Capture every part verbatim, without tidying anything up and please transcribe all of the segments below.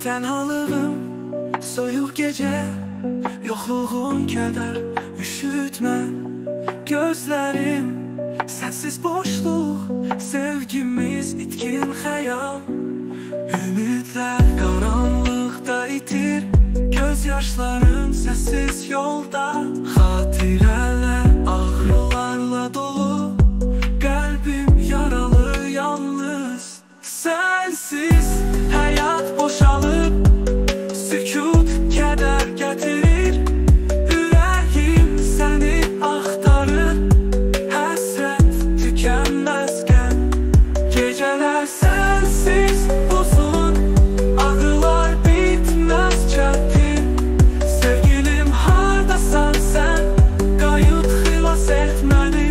Tenhalığım soyuq gecə, yoxluğun kədər üşütmə. Gözlərim sənsiz boşluq, sevgimiz itkin xəyal. Ümidlər qaranlıqda itir, göz yaşların səssiz yolda. Xatirələr ağrılarla dolu, qəlbim yaralı yalnız. Sənsiz həyat boşalıb, sükut kədər gətirir. Ürəyim səni axtarır, həsrət tükənməzkən. Gecələr sənsiz uzun, ağrılar bitməz çətin. Sevgilim hardasan sən, qayıt xilas et məni.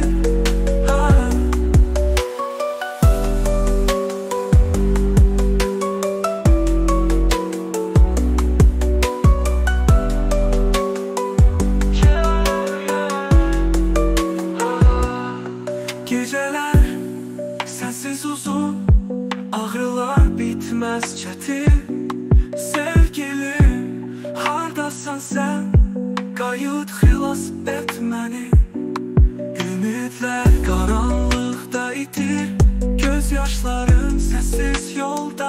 Gecələr sənsiz uzun, ağrılar bitməz çətin. Sevgilim, hardasan sən, qayıt xilas et məni. Ümidlər qaranlıqda itir, göz yaşların səssiz yolda.